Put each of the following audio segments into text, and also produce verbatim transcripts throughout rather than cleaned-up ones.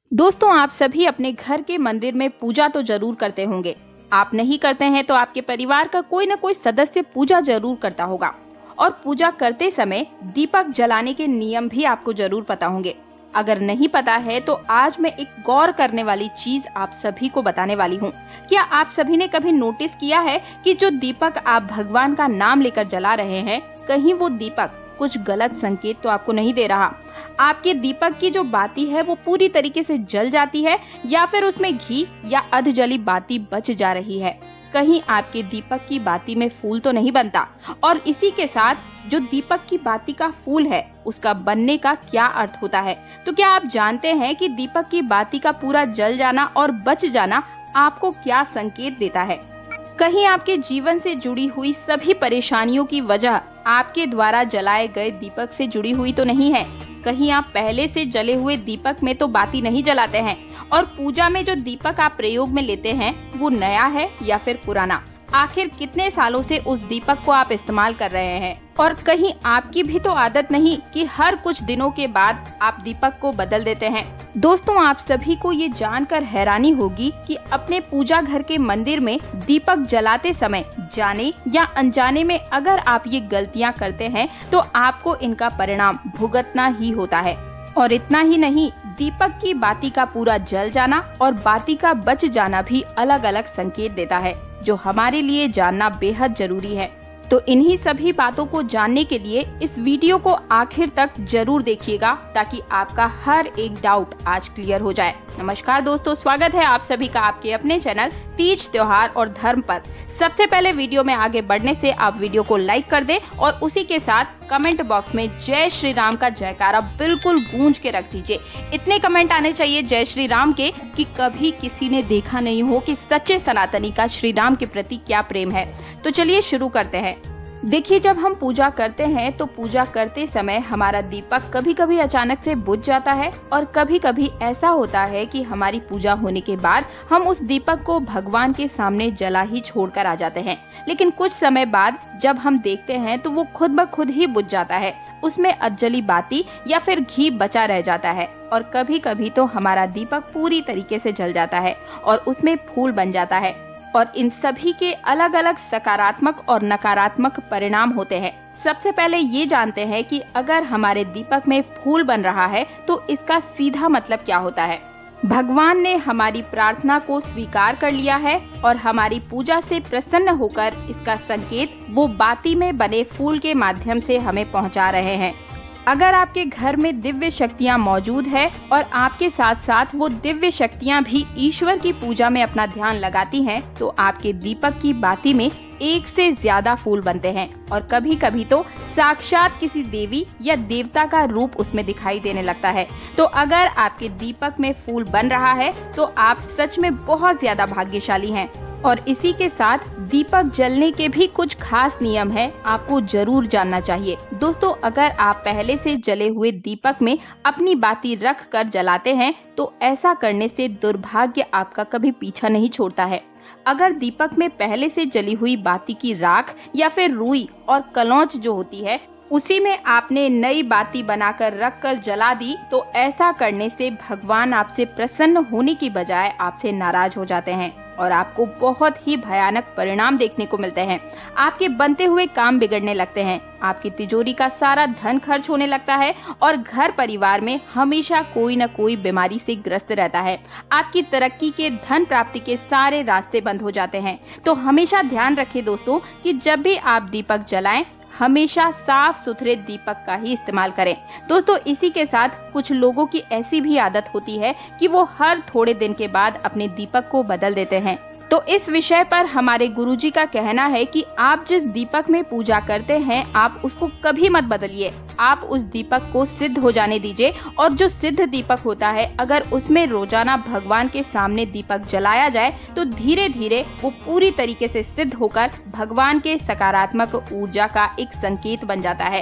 दोस्तों, आप सभी अपने घर के मंदिर में पूजा तो जरूर करते होंगे। आप नहीं करते हैं तो आपके परिवार का कोई न कोई सदस्य पूजा जरूर करता होगा। और पूजा करते समय दीपक जलाने के नियम भी आपको जरूर पता होंगे। अगर नहीं पता है तो आज मैं एक गौर करने वाली चीज आप सभी को बताने वाली हूँ। क्या आप सभी ने कभी नोटिस किया है कि जो दीपक आप भगवान का नाम लेकर जला रहे हैं, कहीं वो दीपक कुछ गलत संकेत तो आपको नहीं दे रहा? आपके दीपक की जो बाती है वो पूरी तरीके से जल जाती है या फिर उसमें घी या अध जली बाती बच जा रही है? कहीं आपके दीपक की बाती में फूल तो नहीं बनता? और इसी के साथ जो दीपक की बाती का फूल है उसका बनने का क्या अर्थ होता है? तो क्या आप जानते हैं कि दीपक की बाती का पूरा जल जाना और बच जाना आपको क्या संकेत देता है? कहीं आपके जीवन से जुड़ी हुई सभी परेशानियों की वजह आपके द्वारा जलाए गए दीपक से जुड़ी हुई तो नहीं है? कहीं आप पहले से जले हुए दीपक में तो बाती नहीं जलाते हैं और पूजा में जो दीपक आप प्रयोग में लेते हैं वो नया है या फिर पुराना? आखिर कितने सालों से उस दीपक को आप इस्तेमाल कर रहे हैं? और कहीं आपकी भी तो आदत नहीं कि हर कुछ दिनों के बाद आप दीपक को बदल देते हैं? दोस्तों, आप सभी को ये जानकर हैरानी होगी कि अपने पूजा घर के मंदिर में दीपक जलाते समय जाने या अनजाने में अगर आप ये गलतियां करते हैं तो आपको इनका परिणाम भुगतना ही होता है। और इतना ही नहीं, दीपक की बाती का पूरा जल जाना और बाती का बच जाना भी अलग अलग संकेत देता है, जो हमारे लिए जानना बेहद जरूरी है। तो इन्हीं सभी बातों को जानने के लिए इस वीडियो को आखिर तक जरूर देखिएगा ताकि आपका हर एक डाउट आज क्लियर हो जाए। नमस्कार दोस्तों, स्वागत है आप सभी का आपके अपने चैनल तीज त्योहार और धर्म पर। सबसे पहले वीडियो में आगे बढ़ने से आप वीडियो को लाइक कर दें और उसी के साथ कमेंट बॉक्स में जय श्री राम का जयकारा बिल्कुल गूंज के रख दीजिए। इतने कमेंट आने चाहिए जय श्री राम के कि कभी किसी ने देखा नहीं हो कि सच्चे सनातनी का श्री राम के प्रति क्या प्रेम है। तो चलिए शुरू करते हैं। देखिए, जब हम पूजा करते हैं तो पूजा करते समय हमारा दीपक कभी कभी अचानक से बुझ जाता है और कभी कभी ऐसा होता है कि हमारी पूजा होने के बाद हम उस दीपक को भगवान के सामने जला ही छोड़कर आ जाते हैं। लेकिन कुछ समय बाद जब हम देखते हैं तो वो खुद ब खुद ही बुझ जाता है, उसमें अधजली बाती या फिर घी बचा रह जाता है। और कभी कभी तो हमारा दीपक पूरी तरीके से जल जाता है और उसमें फूल बन जाता है। और इन सभी के अलग अलग सकारात्मक और नकारात्मक परिणाम होते हैं। सबसे पहले ये जानते हैं कि अगर हमारे दीपक में फूल बन रहा है तो इसका सीधा मतलब क्या होता है? भगवान ने हमारी प्रार्थना को स्वीकार कर लिया है और हमारी पूजा से प्रसन्न होकर इसका संकेत वो बाती में बने फूल के माध्यम से हमें पहुंचा रहे हैं। अगर आपके घर में दिव्य शक्तियां मौजूद है और आपके साथ साथ वो दिव्य शक्तियां भी ईश्वर की पूजा में अपना ध्यान लगाती हैं, तो आपके दीपक की बाती में एक से ज्यादा फूल बनते हैं और कभी कभी तो साक्षात किसी देवी या देवता का रूप उसमें दिखाई देने लगता है। तो अगर आपके दीपक में फूल बन रहा है तो आप सच में बहुत ज्यादा भाग्यशाली हैं। और इसी के साथ दीपक जलने के भी कुछ खास नियम है, आपको जरूर जानना चाहिए। दोस्तों, अगर आप पहले से जले हुए दीपक में अपनी बाती रख कर जलाते हैं तो ऐसा करने से दुर्भाग्य आपका कभी पीछा नहीं छोड़ता है। अगर दीपक में पहले से जली हुई बाती की राख या फिर रुई और कलौंच जो होती है उसी में आपने नई बाती बनाकर रख कर जला दी तो ऐसा करने से भगवान आपसे प्रसन्न होने की बजाय आपसे नाराज हो जाते हैं और आपको बहुत ही भयानक परिणाम देखने को मिलते हैं। आपके बनते हुए काम बिगड़ने लगते हैं, आपकी तिजोरी का सारा धन खर्च होने लगता है और घर परिवार में हमेशा कोई न कोई बीमारी से ग्रस्त रहता है। आपकी तरक्की के, धन प्राप्ति के सारे रास्ते बंद हो जाते हैं। तो हमेशा ध्यान रखें दोस्तों कि जब भी आप दीपक जलाएं हमेशा साफ सुथरे दीपक का ही इस्तेमाल करें। दोस्तों, इसी के साथ कुछ लोगों की ऐसी भी आदत होती है कि वो हर थोड़े दिन के बाद अपने दीपक को बदल देते हैं। तो इस विषय पर हमारे गुरुजी का कहना है कि आप जिस दीपक में पूजा करते हैं आप उसको कभी मत बदलिए। आप उस दीपक को सिद्ध हो जाने दीजिए और जो सिद्ध दीपक होता है अगर उसमें रोजाना भगवान के सामने दीपक जलाया जाए तो धीरे धीरे वो पूरी तरीके से सिद्ध होकर भगवान के सकारात्मक ऊर्जा का एक संकेत बन जाता है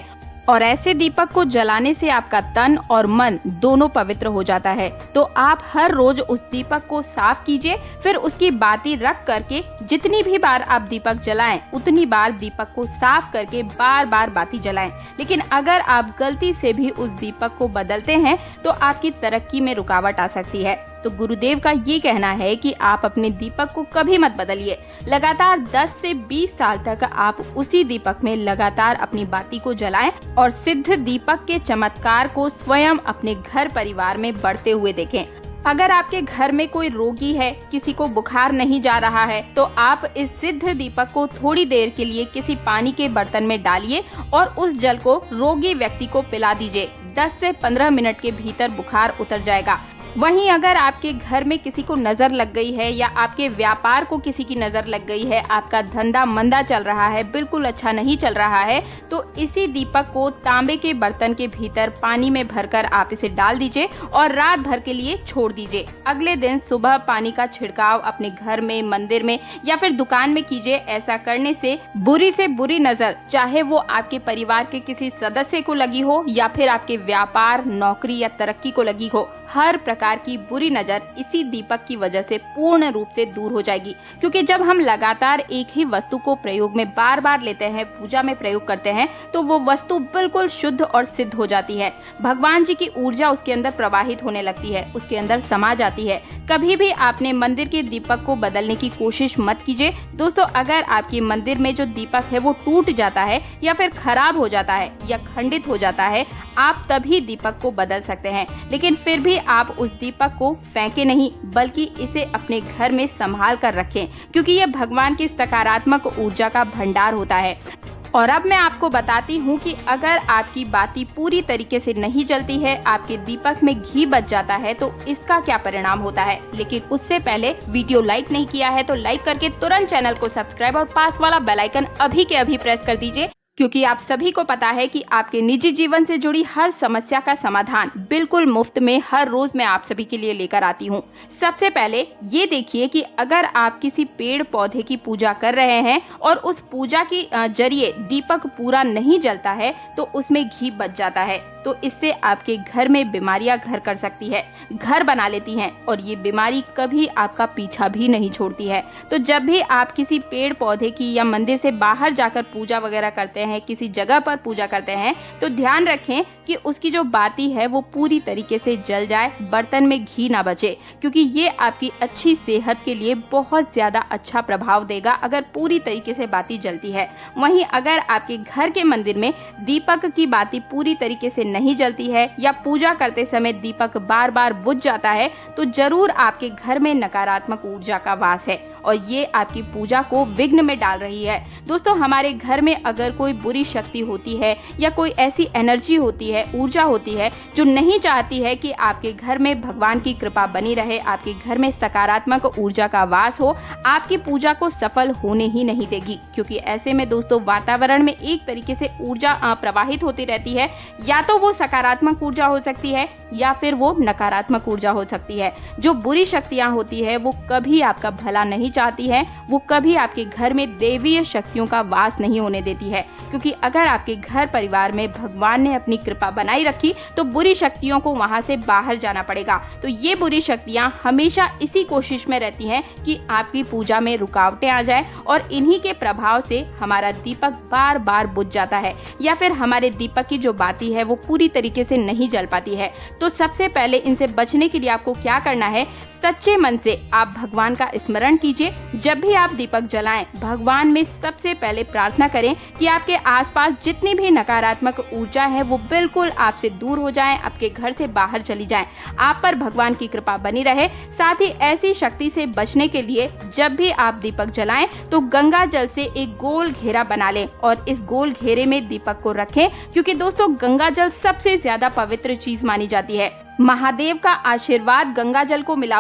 और ऐसे दीपक को जलाने से आपका तन और मन दोनों पवित्र हो जाता है। तो आप हर रोज उस दीपक को साफ कीजिए, फिर उसकी बाती रख करके जितनी भी बार आप दीपक जलाएं उतनी बार दीपक को साफ करके बार बार बाती जलाएं। लेकिन अगर आप गलती से भी उस दीपक को बदलते हैं तो आपकी तरक्की में रुकावट आ सकती है। तो गुरुदेव का ये कहना है कि आप अपने दीपक को कभी मत बदलिए। लगातार दस से बीस साल तक आप उसी दीपक में लगातार अपनी बाती को जलाएं और सिद्ध दीपक के चमत्कार को स्वयं अपने घर परिवार में बढ़ते हुए देखें। अगर आपके घर में कोई रोगी है, किसी को बुखार नहीं जा रहा है, तो आप इस सिद्ध दीपक को थोड़ी देर के लिए किसी पानी के बर्तन में डालिए और उस जल को रोगी व्यक्ति को पिला दीजिए। दस से पंद्रह मिनट के भीतर बुखार उतर जाएगा। वहीं अगर आपके घर में किसी को नजर लग गई है या आपके व्यापार को किसी की नजर लग गई है, आपका धंधा मंदा चल रहा है, बिल्कुल अच्छा नहीं चल रहा है, तो इसी दीपक को तांबे के बर्तन के भीतर पानी में भरकर आप इसे डाल दीजिए और रात भर के लिए छोड़ दीजिए। अगले दिन सुबह पानी का छिड़काव अपने घर में, मंदिर में या फिर दुकान में कीजिए। ऐसा करने से बुरी से बुरी नजर, चाहे वो आपके परिवार के किसी सदस्य को लगी हो या फिर आपके व्यापार, नौकरी या तरक्की को लगी हो, हर प्रकार की बुरी नजर इसी दीपक की वजह से पूर्ण रूप से दूर हो जाएगी। क्योंकि जब हम लगातार एक ही वस्तु को प्रयोग में बार बार लेते हैं, पूजा में प्रयोग करते हैं, तो वो वस्तु बिल्कुल शुद्ध और सिद्ध हो जाती है। भगवान जी की ऊर्जा उसके अंदर प्रवाहित होने लगती है, उसके अंदर समा जाती है। कभी भी आपने मंदिर के दीपक को बदलने की कोशिश मत कीजिए। दोस्तों, अगर आपके मंदिर में जो दीपक है वो टूट जाता है या फिर खराब हो जाता है या खंडित हो जाता है, आप तभी दीपक को बदल सकते हैं। लेकिन फिर भी आप उस दीपक को फेंके नहीं, बल्कि इसे अपने घर में संभाल कर रखें, क्योंकि यह भगवान की सकारात्मक ऊर्जा का भंडार होता है। और अब मैं आपको बताती हूँ कि अगर आपकी बाती पूरी तरीके से नहीं जलती है, आपके दीपक में घी बच जाता है, तो इसका क्या परिणाम होता है। लेकिन उससे पहले वीडियो लाइक नहीं किया है तो लाइक करके तुरंत चैनल को सब्सक्राइब और पास वाला बेल आइकन अभी के अभी प्रेस कर दीजिए, क्योंकि आप सभी को पता है कि आपके निजी जीवन से जुड़ी हर समस्या का समाधान बिल्कुल मुफ्त में हर रोज मैं आप सभी के लिए लेकर आती हूँ। सबसे पहले ये देखिए कि अगर आप किसी पेड़ पौधे की पूजा कर रहे हैं और उस पूजा की जरिए दीपक पूरा नहीं जलता है तो उसमें घी बच जाता है, तो इससे आपके घर में बीमारियां घर कर सकती है, घर बना लेती हैं, और ये बीमारी कभी आपका पीछा भी नहीं छोड़ती है। तो जब भी आप किसी पेड़ पौधे की या मंदिर से बाहर जाकर पूजा वगैरह करते हैं, किसी जगह पर पूजा करते हैं, तो ध्यान रखें कि उसकी जो बाती है वो पूरी तरीके से जल जाए, बर्तन में घी ना बचे, क्योंकि ये आपकी अच्छी सेहत के लिए बहुत ज्यादा अच्छा प्रभाव देगा अगर पूरी तरीके से बाती जलती है। वहीं अगर आपके घर के मंदिर में दीपक की बाती पूरी तरीके से नहीं जलती है या पूजा करते समय दीपक बार बार बुझ जाता है, तो जरूर आपके घर में नकारात्मक ऊर्जा का वास है और ये आपकी पूजा को विघ्न में डाल रही है। दोस्तों, हमारे घर में अगर कोई बुरी शक्ति होती है या कोई ऐसी एनर्जी होती है, ऊर्जा होती है जो नहीं चाहती है कि आपके घर में भगवान की कृपा बनी रहे, आपके घर में सकारात्मक ऊर्जा का वास हो, आपकी पूजा को सफल होने ही नहीं देगी। क्योंकि ऐसे में दोस्तों वातावरण में एक तरीके से ऊर्जा प्रवाहित होती रहती है, या तो वो सकारात्मक ऊर्जा हो सकती है या फिर वो नकारात्मक ऊर्जा हो सकती है। जो बुरी शक्तियां होती है वो कभी आपका भला नहीं चाहती है, वो कभी आपके घर में देवीय शक्तियों का वास नहीं होने देती है। क्योंकि अगर आपके घर परिवार में भगवान ने अपनी कृपा बनाई रखी तो बुरी शक्तियों को वहां से बाहर जाना पड़ेगा। तो ये बुरी शक्तियां हमेशा इसी कोशिश में रहती हैं कि आपकी पूजा में रुकावटें आ जाए और इन्हीं के प्रभाव से हमारा दीपक बार बार बुझ जाता है या फिर हमारे दीपक की जो बाती है वो पूरी तरीके से नहीं जल पाती है। तो सबसे पहले इनसे बचने के लिए आपको क्या करना है, सच्चे मन से आप भगवान का स्मरण कीजिए। जब भी आप दीपक जलाएं, भगवान में सबसे पहले प्रार्थना करें कि आपके आसपास जितनी भी नकारात्मक ऊर्जा है वो बिल्कुल आपसे दूर हो जाएं, आपके घर से बाहर चली जाएं, आप पर भगवान की कृपा बनी रहे। साथ ही ऐसी शक्ति से बचने के लिए जब भी आप दीपक जलाएं तो गंगा जल से एक गोल घेरा बना लें और इस गोल घेरे में दीपक को रखें, क्योंकि दोस्तों गंगा जल सबसे ज्यादा पवित्र चीज मानी जाती है। महादेव का आशीर्वाद गंगा जल को मिला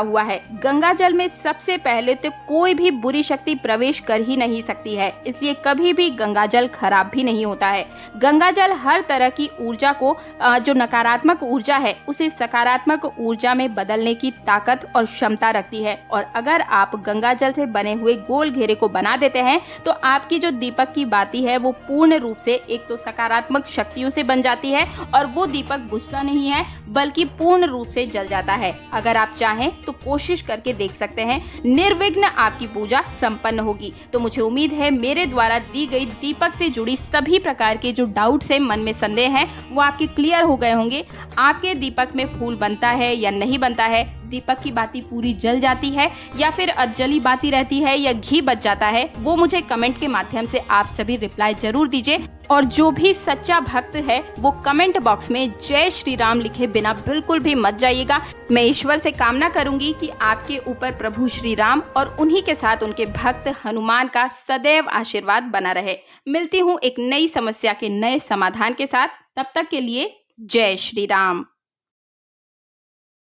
हुआ है। गंगा जल में सबसे पहले तो कोई भी बुरी शक्ति प्रवेश कर ही नहीं सकती है, इसलिए कभी भी गंगा जल खराब भी नहीं होता है। गंगा जल हर तरह की ऊर्जा को, जो नकारात्मक ऊर्जा है, उसे सकारात्मक ऊर्जा में बदलने की ताकत और क्षमता रखती है। और अगर आप गंगा जल से बने हुए गोल घेरे को बना देते हैं तो आपकी जो दीपक की बाती है वो पूर्ण रूप से एक तो सकारात्मक शक्तियों से बन जाती है और वो दीपक बुझता नहीं है बल्कि पूर्ण रूप से जल जाता है। अगर आप चाहें तो कोशिश करके देख सकते हैं, निर्विघ्न आपकी पूजा संपन्न होगी। तो मुझे उम्मीद है मेरे द्वारा दी गई दीपक से जुड़ी सभी प्रकार के जो डाउट्स है, मन में संदेह हैं, वो आपके क्लियर हो गए होंगे। आपके दीपक में फूल बनता है या नहीं बनता है, दीपक की बाती पूरी जल जाती है या फिर अधजली बाती रहती है या घी बच जाता है, वो मुझे कमेंट के माध्यम से आप सभी रिप्लाई जरूर दीजिए। और जो भी सच्चा भक्त है वो कमेंट बॉक्स में जय श्री राम लिखे बिना बिल्कुल भी मत जाइएगा। मैं ईश्वर से कामना करूंगी कि आपके ऊपर प्रभु श्री राम और उन्हीं के साथ उनके भक्त हनुमान का सदैव आशीर्वाद बना रहे। मिलती हूँ एक नई समस्या के नए समाधान के साथ, तब तक के लिए जय श्री राम।